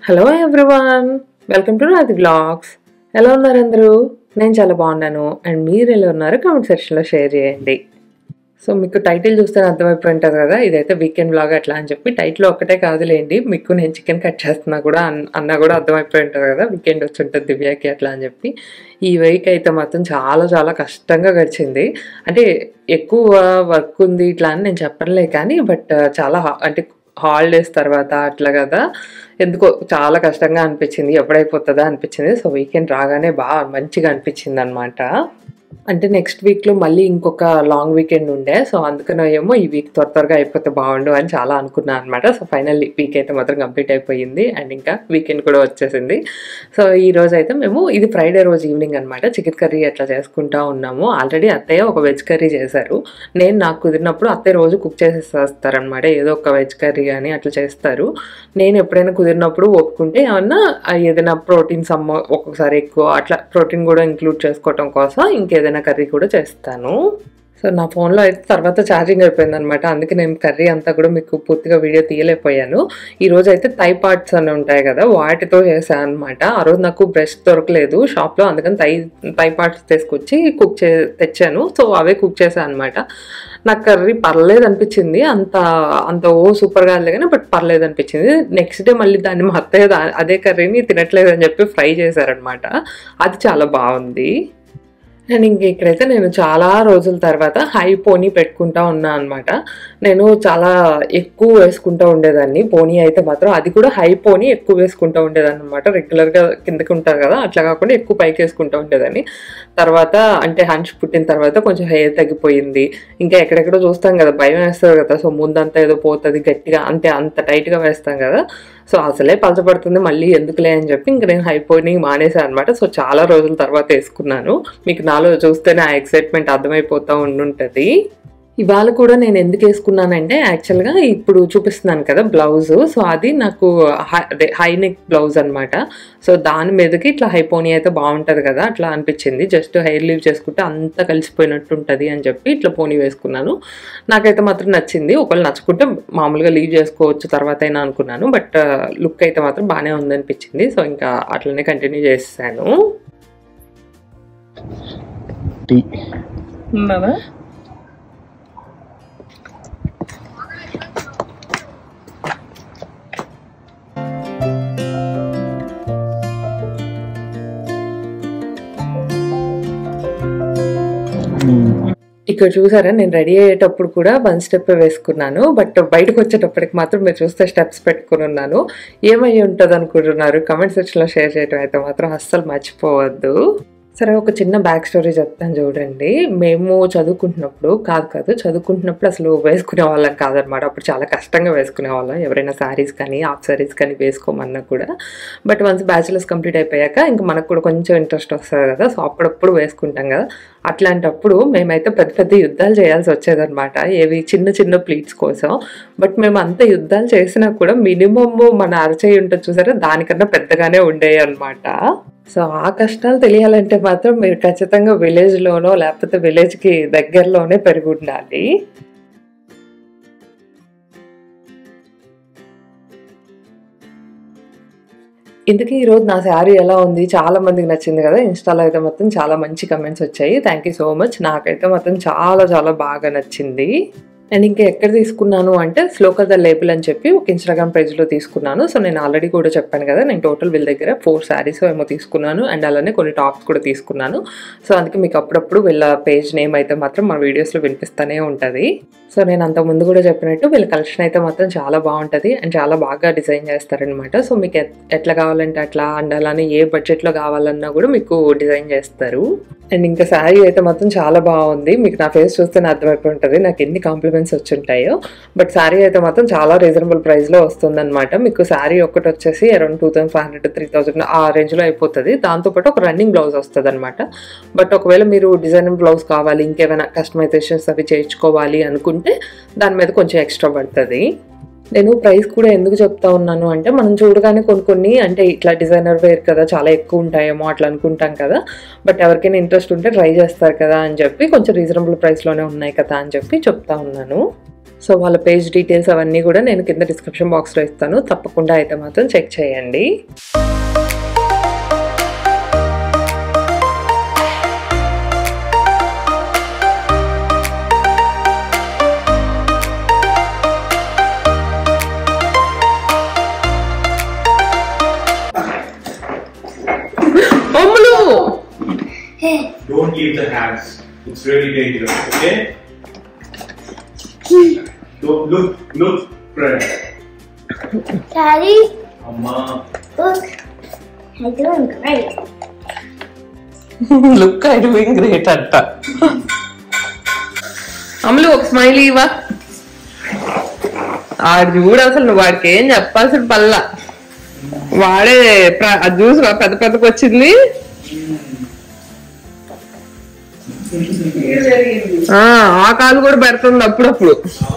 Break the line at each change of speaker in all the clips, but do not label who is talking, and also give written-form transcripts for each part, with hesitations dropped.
Hello everyone, welcome to Radhi vlogs. ఎలా ఉన్నారు అందరూ? నేను చాలా బాగున్నాను. అండ్ మీరు ఎలా ఉన్నారో కామెంట్ సెక్షన్లో షేర్ చేయండి. సో మీకు టైటిల్ చూస్తే అర్థమైపోయి ఉంటుంది కదా, ఇదైతే వీకెండ్ వ్లాగ్ అట్లా అని చెప్పి. టైటిల్ ఒక్కటే కాదులేండి, మీకు నేను చికెన్ కట్ చేస్తున్నా కూడా అన్నా కూడా అర్థమైపోయి ఉంటుంది కదా, వీకెండ్ వచ్చి ఉంటుంది దివ్యాకి అట్లా అని చెప్పి. ఈ వీక్ అయితే మాత్రం చాలా చాలా కష్టంగా గడిచింది. అంటే ఎక్కువ వర్క్ ఉంది ఇట్లా అని నేను చెప్పలే కానీ, బట్ చాలా అంటే హాలిడేస్ తర్వాత అట్లా కదా, ఎందుకో చాలా కష్టంగా అనిపించింది. ఎప్పుడైపోతుందా అనిపించింది. సో వీకెండ్ రాగానే బాగా మంచిగా అనిపించింది అనమాట. అంటే నెక్స్ట్ వీక్లో మళ్ళీ ఇంకొక లాంగ్ వీకెండ్ ఉండే, సో అందుకనే ఏమో ఈ వీక్ త్వరగా అయిపోతే బాగుండు అని చాలా అనుకున్నాను అనమాట. సో ఫైనల్లీ వీక్ అయితే మాత్రం కంప్లీట్ అయిపోయింది అండ్ ఇంకా వీకెండ్ కూడా వచ్చేసింది. సో ఈ రోజు అయితే మేము ఇది ఫ్రైడే రోజు ఈవినింగ్ అనమాట, చికెన్ కర్రీ అట్లా చేసుకుంటా ఉన్నాము. ఆల్రెడీ అత్తయ్య ఒక వెజ్ కర్రీ చేశారు. నాకు కుదిరినప్పుడు అత్తయ్య రోజు కుక్ చేసేస్తారనమాట, ఏదో ఒక వెజ్ కర్రీ కానీ అట్లా చేస్తారు. నేను ఎప్పుడైనా కుదిరినప్పుడు ఒప్పుకుంటే ఏదైనా ప్రోటీన్స్ ఒక్కొక్కసారి ఎక్కువ అట్లా ప్రోటీన్ కూడా ఇంక్లూడ్ చేసుకోవటం కోసం ఇంకేదైనా కర్రీ కూడా చేస్తాను. సో నా ఫోన్లో అయితే తర్వాత ఛార్జింగ్ అయిపోయింది అనమాట, అందుకే నేను కర్రీ అంతా కూడా మీకు పూర్తిగా వీడియో తీయలేకపోయాను. ఈరోజు అయితే థై పార్ట్స్ అని ఉంటాయి కదా, వాటితో చేశాను అనమాట. ఆ రోజు నాకు బ్రష్ దొరకలేదు షాప్లో, అందుకని థై పార్ట్స్ తీసుకొచ్చి తెచ్చాను. సో అవే కుక్ చేశాను అనమాట. నాకు కర్రీ పర్లేదు అనిపించింది, అంత సూపర్గా లేదు కానీ బట్ పర్లేదు అనిపించింది. నెక్స్ట్ డే మళ్ళీ దాన్ని మా అత్తయ్య అదే కర్రీని తినట్లేదు అని చెప్పి ఫ్రై చేశారనమాట. అది చాలా బాగుంది. అండ్ ఇక్కడైతే నేను చాలా రోజుల తర్వాత హై పోనీ పెట్టుకుంటా ఉన్నా అనమాట. నేను చాలా ఎక్కువ వేసుకుంటూ ఉండేదాన్ని పోనీ అయితే మాత్రం, అది కూడా హై పోనీ ఎక్కువ వేసుకుంటూ ఉండేదాన్ని అనమాట. రెగ్యులర్గా కిందకి ఉంటారు కదా అట్లా కాకుండా ఎక్కువ పైకి వేసుకుంటూ ఉండేదాన్ని. తర్వాత అంటే హన్స్ పుట్టిన తర్వాత కొంచెం హెయిర్ తగ్గిపోయింది. ఇంకా ఎక్కడెక్కడో చూస్తాం కదా, భయం వేస్తుంది కదా. సో ముందంతా ఏదో పోతుంది గట్టిగా, అంటే అంత టైట్గా వేస్తాం కదా. సో అసలే పలచబడుతుంది మళ్ళీ ఎందుకులే అని చెప్పి ఇంకా నేను హై పోనీ మానేసాను అనమాట. సో చాలా రోజుల తర్వాత వేసుకున్నాను. మీకు నాలో చూస్తేనే ఆ ఎక్సైట్మెంట్ అర్థమైపోతూ ఉండుంటుంది. ఇవాళ కూడా నేను ఎందుకు వేసుకున్నానంటే, యాక్చువల్గా ఇప్పుడు చూపిస్తున్నాను కదా బ్లౌజ్, సో అది నాకు హై నెక్ బ్లౌజ్ అనమాట. సో దాని మీదకి ఇట్లా హై పోనీ అయితే బాగుంటుంది కదా అట్లా అనిపించింది. జస్ట్ హెయిర్ లీవ్ చేసుకుంటే అంతా కలిసిపోయినట్టు ఉంటుంది అని చెప్పి ఇట్లా పోనీ వేసుకున్నాను. నాకైతే మాత్రం నచ్చింది. ఒకవేళ నచ్చుకుంటే మామూలుగా లీవ్ చేసుకోవచ్చు తర్వాత అయినా అనుకున్నాను, బట్ లుక్ అయితే మాత్రం బాగానే ఉందనిపించింది. సో ఇంకా అట్లనే కంటిన్యూ చేస్తాను. ఇక్కడ చూసారా, నేను రెడీ అయ్యేటప్పుడు కూడా 1 స్టెప్ వేసుకున్నాను, బట్ బయటకు వచ్చేటప్పటికి మాత్రం మీరు చూస్తే స్టెప్స్ పెట్టుకుని ఉన్నాను. ఏమై ఉంటుంది అనుకుంటున్నారు? కామెంట్ సెక్షన్లో షేర్ చేయడం అయితే మాత్రం అస్సలు మర్చిపోవద్దు. సరే, ఒక చిన్న బ్యాక్ స్టోరీ చెప్తాను చూడండి. మేము చదువుకుంటున్నప్పుడు చదువుకుంటున్నప్పుడు అసలు వేసుకునే వాళ్ళం కాదనమాట. అప్పుడు చాలా కష్టంగా వేసుకునే వాళ్ళం, ఎవరైనా శారీస్ కానీ హాఫ్ శారీస్ కానీ వేసుకోమన్నా కూడా. బట్ వన్స్ బ్యాచిలర్స్ కంప్లీట్ అయిపోయాక ఇంకా మనకు కూడా కొంచెం ఇంట్రెస్ట్ వస్తుంది కదా, సో అప్పుడప్పుడు వేసుకుంటాం కదా. అట్లాంటప్పుడు మేమైతే పెద్ద పెద్ద యుద్ధాలు చేయాల్సి వచ్చేదన్నమాట, ఏవి చిన్న చిన్న ప్లీట్స్ కోసం. బట్ మేము అంత యుద్ధాలు చేసినా కూడా మినిమమ్ మన అరచేయి ఉంటుంది చూసారా, దానికన్నా పెద్దగానే ఉండేవి అనమాట. సో ఆ కష్టాలు తెలియాలంటే మాత్రం మీరు ఖచ్చితంగా విలేజ్లోనో లేకపోతే విలేజ్కి దగ్గరలోనే పెరిగి ఉండాలి. ఇందుకే ఈరోజు నా శారీ ఎలా ఉంది, చాలా మందికి నచ్చింది కదా. ఇన్స్టాలో అయితే మొత్తం చాలా మంచి కమెంట్స్ వచ్చాయి. Thank you so much. నాకైతే మొత్తం చాలా చాలా బాగా నచ్చింది. అండ్ ఇంకా ఎక్కడ తీసుకున్నాను అంటే శ్లోక ద లేబుల్ అని చెప్పి ఒక ఇన్స్టాగ్రామ్ పేజ్లో తీసుకున్నాను. సో నేను ఆల్రెడీ కూడా చెప్పాను కదా, నేను టోటల్ వీళ్ళ దగ్గర 4 శారీస్ ఏమో తీసుకున్నాను అండ్ అలానే కొన్ని టాప్స్ కూడా తీసుకున్నాను. సో అందుకే మీకు అప్పుడప్పుడు వీళ్ళ పేజ్ నేమ్ అయితే మాత్రం మన వీడియోస్లో వినిపిస్తూనే ఉంటుంది. సో నేను అంత ముందు కూడా చెప్పినట్టు వీళ్ళ కలెక్షన్ అయితే మాత్రం చాలా బాగుంటుంది అండ్ చాలా బాగా డిజైన్ చేస్తారనమాట. సో మీకు ఎట్లా కావాలంటే అట్లా, అండ్ అలానే ఏ బడ్జెట్లో కావాలన్నా కూడా మీకు డిజైన్ చేస్తారు. అండ్ ఇంకా శారీ అయితే మాత్రం చాలా బాగుంది. మీకు నా ఫేస్ చూస్తేనే అర్థమైపోయి ఉంటుంది నాకు ఎన్ని కాంప్లిమెంట్స్ వచ్చి ఉంటాయో. బట్ శారీ అయితే మాత్రం చాలా రీజనబుల్ ప్రైస్లో వస్తుంది అనమాట. మీకు శారీ ఒకటి వచ్చేసి అరౌండ్ 2500 3000 ఆ రేంజ్లో అయిపోతుంది. దాంతోపాటు ఒక రన్నింగ్ బ్లౌజ్ వస్తుంది అనమాట. బట్ ఒకవేళ మీరు డిజైనర్ బ్లౌజ్ కావాలి, ఇంకేమైనా కస్టమైజేషన్స్ అవి చేయించుకోవాలి అనుకుంటే దాని మీద కొంచెం ఎక్స్ట్రా పడుతుంది. నేను ప్రైస్ కూడా ఎందుకు చెప్తా ఉన్నాను అంటే, మనం చూడగానే కొన్ని అంటే ఇట్లా డిజైనర్ వేర్ కదా చాలా ఎక్కువ ఉంటాయేమో అట్లా అనుకుంటాం కదా, బట్ ఎవరికైనా ఇంట్రెస్ట్ ఉంటే ట్రై చేస్తారు కదా అని చెప్పి కొంచెం రీజనబుల్ ప్రైస్లోనే ఉన్నాయి కదా అని చెప్పి చెప్తా ఉన్నాను. సో వాళ్ళ పేజ్ డీటెయిల్స్ అవన్నీ కూడా నేను కింద డిస్క్రిప్షన్ బాక్స్లో ఇస్తాను, తప్పకుండా అయితే మాత్రం చెక్ చేయండి.
Don't leave the hands. It's really dangerous. Okay? Don't look, friend.
Daddy,
Amma.
look, I'm doing great.
Look I doing great అంట. అమ్ములు ఒక స్మైల్ ఇవ్వా. ఆడు చూడు, అసలు నువ్వు వాడికి ఏం చెప్పాల్సిన పల్లా, వాడే జ్యూస్ పెద్ద పెద్దకి వచ్చింది. ఆ కాలు కూడా పెడుతుంది అప్పుడప్పుడు.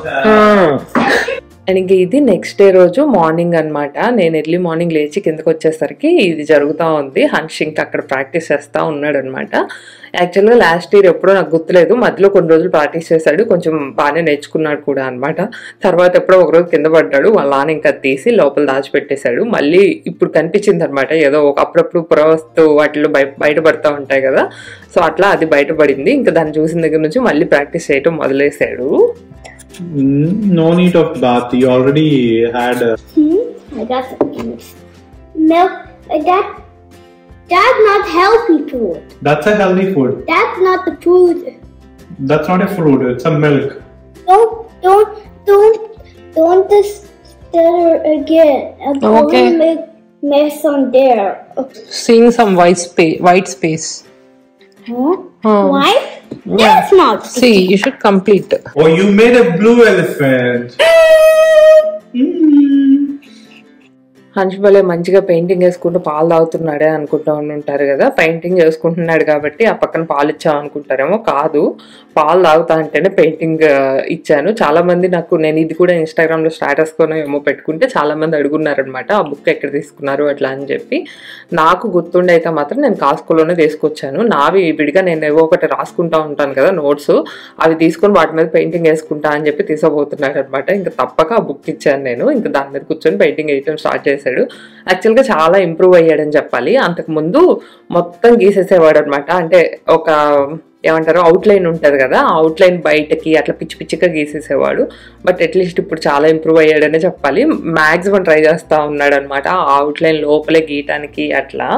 అండ్ ఇంక ఇది నెక్స్ట్ డే రోజు మార్నింగ్ అనమాట. నేను ఎర్లీ మార్నింగ్ లేచి కిందకి వచ్చేసరికి ఇది జరుగుతూ ఉంది. హన్ష్ ఇంకా అక్కడ ప్రాక్టీస్ చేస్తూ ఉన్నాడు అనమాట. యాక్చువల్గా లాస్ట్ ఇయర్ ఎప్పుడో నాకు గుర్తులేదు, మధ్యలో కొన్ని రోజులు ప్రాక్టీస్ చేశాడు, కొంచెం బాగానే నేర్చుకున్నాడు కూడా అనమాట. తర్వాత ఎప్పుడో ఒకరోజు కింద పడ్డాడు, వాళ్ళ నాన్న ఇంకా తీసి లోపల దాచిపెట్టేశాడు. మళ్ళీ ఇప్పుడు కనిపించింది అనమాట, ఏదో ఒక అప్పుడప్పుడు పురావస్తు వాటిలో బయటపడతా ఉంటాయి కదా, సో అట్లా అది బయటపడింది. ఇంకా దాన్ని చూసిన దగ్గర నుంచి మళ్ళీ ప్రాక్టీస్ చేయటం మొదలేశాడు.
No need of bath. You already had.
I got some juice. Milk. That's not healthy food.
That's a healthy food.
That's not the food.
That's not a fruit. It's a milk.
Don't just stir again. I'm
Okay.
going to make mess on there.
Seeing some white space.
Huh?
Hmm.
Why? That's not.
See, you should complete.
Oh, you made a blue elephant.
హన్ష్ భలే మంచిగా painting వేసుకుంటూ పాలు తాగుతున్నాడే అనుకుంటూ ఉంటారు కదా. Painting చేసుకుంటున్నాడు కాబట్టి ఆ పక్కన పాలు ఇచ్చాం అనుకుంటారేమో, కాదు, పాలు తాగుతా అంటేనే పెయింటింగ్ ఇచ్చాను. చాలా మంది నేను ఇది కూడా ఇన్స్టాగ్రామ్ లో స్టాటస్ కొని ఏమో పెట్టుకుంటే చాలా మంది అడుగున్నారనమాట, ఆ బుక్ ఎక్కడ తీసుకున్నారు అట్లా అని చెప్పి. నాకు గుర్తుండే అయితే మాత్రం నేను కాస్కోలోనే తీసుకొచ్చాను. నావి విడిగా నేను ఏవో ఒకటి రాసుకుంటా ఉంటాను కదా నోట్స్, అవి తీసుకొని వాటి మీద పెయింటింగ్ వేసుకుంటా అని చెప్పి తీసుకోబోతున్నాడు అనమాట. ఇంకా తప్పక ఆ బుక్ ఇచ్చాను నేను. ఇంకా దాని మీద కూర్చొని పెయింటింగ్ వేయటం స్టార్ట్ చేశాడు. యాక్చువల్గా చాలా ఇంప్రూవ్ అయ్యాడని చెప్పాలి. అంతకుముందు మొత్తం గీసేసేవాడు అనమాట. అంటే ఒక ఏమంటారు అవుట్లైన్ ఉంటుంది కదా, ఆ అవుట్లైన్ బయటకి అట్లా పిచ్చి పిచ్చిగా గీసేసేవాడు. బట్ అట్లీస్ట్ ఇప్పుడు చాలా ఇంప్రూవ్ అయ్యాడనే చెప్పాలి. మ్యాక్సిమం ట్రై చేస్తూ ఉన్నాడు అనమాట ఆ అవుట్లైన్ లోపలే గీయటానికి అట్లా.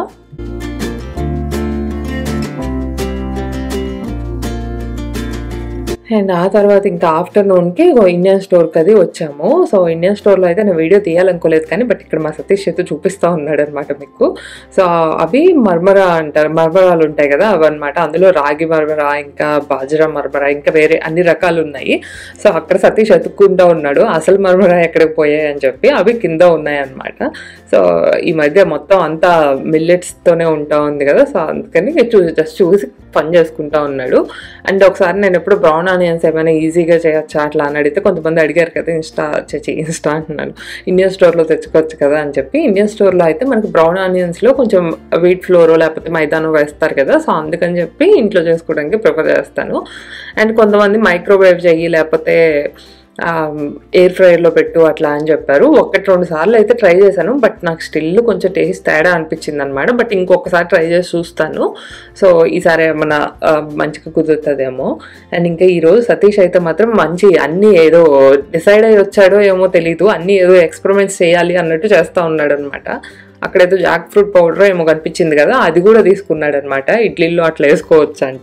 అండ్ ఆ తర్వాత ఇంకా ఆఫ్టర్నూన్కి ఇండియన్ స్టోర్కి అది వచ్చాము. సో ఇండియన్ స్టోర్లో అయితే నేను వీడియో తీయాలనుకోలేదు కానీ, బట్ ఇక్కడ మా సతీష్ చేతు చూపిస్తూ ఉన్నాడు అనమాట మీకు. సో అవి మర్మరా అంటారు, మర్మరాలు ఉంటాయి కదా అవి అనమాట. అందులో రాగి మర్మరా, ఇంకా బాజరా మర్మరా, ఇంకా వేరే అన్ని రకాలు ఉన్నాయి. సో అక్కడ సతీష్ ఎత్తుక్కుంటూ ఉన్నాడు అసలు మర్మరా ఎక్కడికి పోయాయి అని చెప్పి. అవి కింద ఉన్నాయి అనమాట. సో ఈ మధ్య మొత్తం అంతా మిల్లెట్స్తోనే ఉంటా ఉంది కదా, సో అందుకని జస్ట్ చూసి పని చేసుకుంటా ఉన్నాడు. అండ్ ఒకసారి నేను ఎప్పుడు బ్రౌన్ ఆనియన్స్ ఏమైనా ఈజీగా చేయొచ్చా అట్లా అని అడిగితే కొంతమంది అడిగారు కదా, ఇన్స్టా అంటున్నాను, ఇండియన్ స్టోర్లో తెచ్చుకోవచ్చు కదా అని చెప్పి. ఇండియన్ స్టోర్లో అయితే మనకి బ్రౌన్ ఆనియన్స్లో కొంచెం వీట్ ఫ్లోరో లేకపోతే మైదానో వేస్తారు కదా, సో అందుకని చెప్పి ఇంట్లో చేసుకోవడానికి ప్రిఫర్ చేస్తాను. అండ్ కొంతమంది మైక్రోవేవ్ చెయ్యి లేకపోతే ఎయిర్ ఫ్రైయర్లో పెట్టు అట్లా అని చెప్పారు. 1-2 సార్లు అయితే ట్రై చేశాను, బట్ నాకు స్టిల్ కొంచెం టేస్ట్ తేడా అనిపించింది అనమాట. బట్ ఇంకొకసారి ట్రై చేసి చూస్తాను. సో ఈసారి ఏమన్నా మంచిగా కుదురుతుందేమో. అండ్ ఇంకా ఈరోజు సతీష్ అయితే మాత్రం మంచి అన్నీ ఏదో డిసైడ్ అయ్యి వచ్చాడో ఏమో తెలీదు, అన్నీ ఏదో ఎక్స్పెరిమెంట్స్ చేయాలి అన్నట్టు చేస్తూ ఉన్నాడు అనమాట. అక్కడేదో జాక్ ఫ్రూట్ పౌడర్ ఏమో కనిపించింది కదా, అది కూడా తీసుకున్నాడు అనమాట. ఇడ్లీలో అట్లా వేసుకోవచ్చు అంట.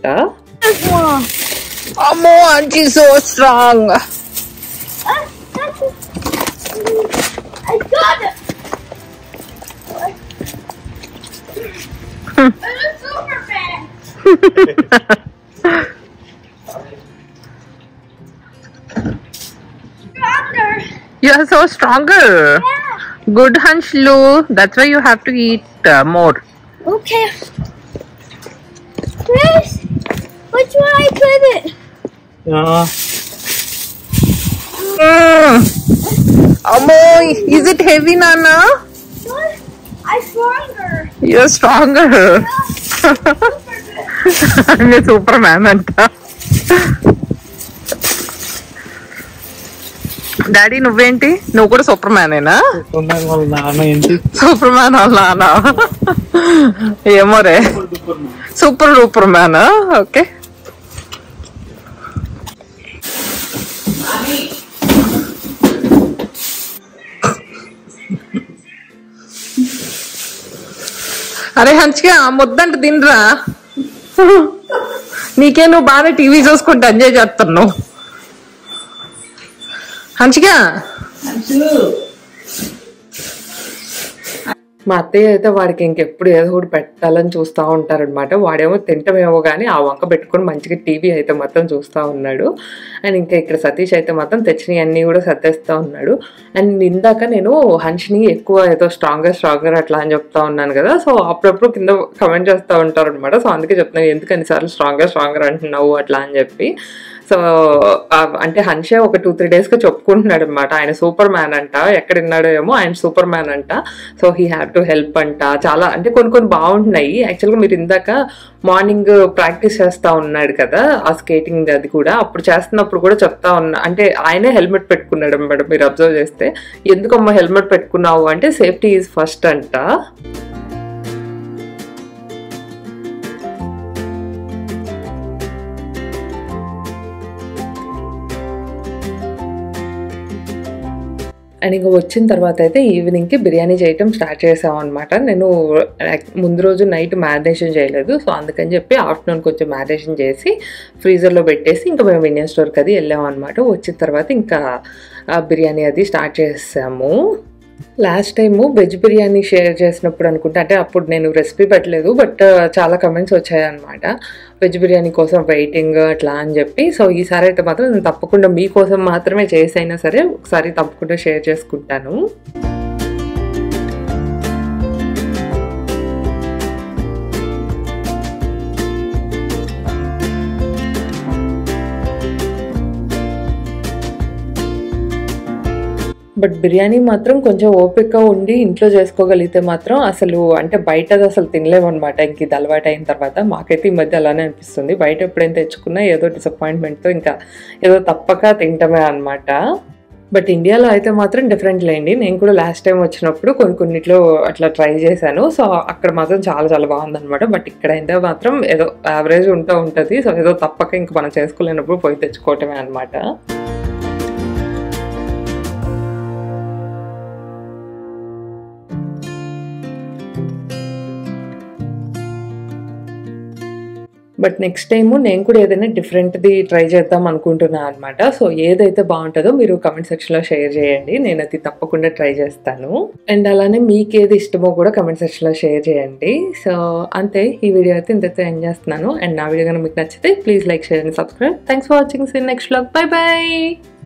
అమ్మో aunty so strong.
I got it! I'm super fast! Stronger!
You are so stronger.
Yeah!
Good hunch, Lou. That's why you have to eat more.
Okay. Chris, which one I put it?
Ammoy, is it heavy, Nana?
What? I'm stronger.
You're stronger. I'm a Superman. Daddy నువ్వేంటి, నువ్వు కూడా super మ్యానేనా?
వాళ్ళ నాన్న ఏంటి?
Super man వాళ్ళ నాన్న ఏమో రే, సూపర్ డూపర్ మ్యాన్. ఓకే, అరే హంచిగా ముద్దంట తినరా, నీకే నువ్వు బాగా టీవీ చూసుకుంటూ ఎంజాయ్ చేస్తున్నావు. హంచిగా మా అత్తయ్య అయితే వాడికి ఇంకెప్పుడు ఏదో ఒకటి పెట్టాలని చూస్తూ ఉంటారనమాట. వాడేమో తింటమేమో కానీ ఆ వంక పెట్టుకొని మంచిగా టీవీ అయితే మొత్తం చూస్తూ ఉన్నాడు. అండ్ ఇంకా ఇక్కడ సతీష్ అయితే మాత్రం తెచ్చినవి అన్నీ కూడా సర్దేస్తూ ఉన్నాడు. అండ్ ఇందాక నేను హన్షిని ఎక్కువ ఏదో స్ట్రాంగర్ అట్లా అని చెప్తా ఉన్నాను కదా. సో అప్పుడప్పుడు కింద కమెంట్ చేస్తూ ఉంటారు అనమాట. సో అందుకే చెప్తున్నాను ఎందుకు అన్నిసార్లు స్ట్రాంగర్ అంటున్నావు అట్లా అని చెప్పి. సో అంటే హన్షే ఒక 2-3 డేస్గా చెప్పుకుంటున్నాడు అనమాట, ఆయన సూపర్ మ్యాన్ అంట, ఎక్కడ విన్నాడో ఏమో ఆయన సూపర్ మ్యాన్ అంట. So he have to help అంట. చాలా అంటే కొన్ని బాగుంటున్నాయి. యాక్చువల్గా మీరు ఇందాక మార్నింగ్ ప్రాక్టీస్ చేస్తూ ఉన్నాడు కదా ఆ స్కేటింగ్, అది కూడా అప్పుడు చేస్తున్నప్పుడు కూడా చెప్తా ఉన్నా, అంటే ఆయనే హెల్మెట్ పెట్టుకున్నాడు అనమాట. మీరు అబ్జర్వ్ చేస్తే ఎందుకమ్మా హెల్మెట్ పెట్టుకున్నావు అంటే సేఫ్టీ ఈజ్ ఫస్ట్ అంట. అండ్ ఇంకా వచ్చిన తర్వాత అయితే ఈవినింగ్కి బిర్యానీ చేయటం స్టార్ట్ చేసామన్నమాట. నేను ముందు రోజు నైట్ మ్యారినేషన్ చేయలేదు, సో అందుకని చెప్పి ఆఫ్టర్నూన్ కొంచెం మ్యారినేషన్ చేసి ఫ్రీజర్లో పెట్టేసి ఇంకా మేము ఇండియన్ స్టోర్కి అది వెళ్ళామన్నమాట. వచ్చిన తర్వాత ఇంకా బిర్యానీ అది స్టార్ట్ చేసాము. Last time veg biryani share చేసినప్పుడు అనుకుంటా, అంటే అప్పుడు నేను రెసిపీ పెట్టలేదు, బట్ చాలా కమెంట్స్ వచ్చాయన్నమాట వెజ్ బిర్యానీ కోసం వెయిటింగ్ అట్లా అని చెప్పి. సో ఈసారి అయితే మాత్రం నేను తప్పకుండా మీకోసం మాత్రమే చేసైనా సరే ఒకసారి తప్పకుండా షేర్ చేసుకుంటాను. బట్ బిర్యానీ మాత్రం కొంచెం ఓపికగా ఉండి ఇంట్లో చేసుకోగలిగితే మాత్రం అసలు అంటే బయటది అసలు తినలేమన్నమాట. ఇంక ఇది అలవాటు అయిన తర్వాత మాకైతే ఈ మధ్య అలానే అనిపిస్తుంది. బయట ఎప్పుడైనా తెచ్చుకున్నా ఏదో డిసప్పాయింట్మెంట్తో ఇంకా ఏదో తప్పక తింటమే అనమాట. బట్ ఇండియాలో అయితే మాత్రం డిఫరెంట్ లేండి. నేను కూడా లాస్ట్ టైం వచ్చినప్పుడు కొన్నిట్లో అట్లా ట్రై చేశాను. సో అక్కడ మాత్రం చాలా బాగుందనమాట. బట్ ఇక్కడైతే మాత్రం ఏదో యావరేజ్ ఉంటుంది. సో ఏదో తప్పక ఇంక మనం చేసుకోలేనప్పుడు పోయి తెచ్చుకోవటమే అనమాట. బట్ నెక్స్ట్ టైము నేను కూడా ఏదైనా డిఫరెంట్ది ట్రై చేద్దాం అనుకుంటున్నాను అనమాట. సో ఏదైతే బాగుంటుందో మీరు కమెంట్ సెక్షన్లో షేర్ చేయండి, నేను అది తప్పకుండా ట్రై చేస్తాను. అండ్ అలానే మీకు ఏది ఇష్టమో కూడా కమెంట్ సెక్షన్లో షేర్ చేయండి. సో అంతే, ఈ వీడియో అయితే ఇంతతో ఎండ్ చేస్తున్నాను. అండ్ నా వీడియో కనుక మీకు నచ్చితే please like, share and subscribe. Thanks for watching. See next vlog. By.